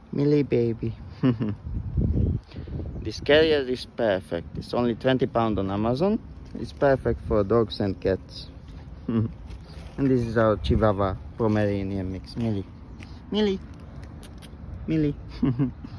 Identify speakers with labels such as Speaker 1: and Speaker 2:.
Speaker 1: Millie baby. This carrier is perfect. It's only 20 pounds on Amazon. It's perfect for dogs and cats. And this is our chihuahua pomeranian mix. Millie. Millie. Millie.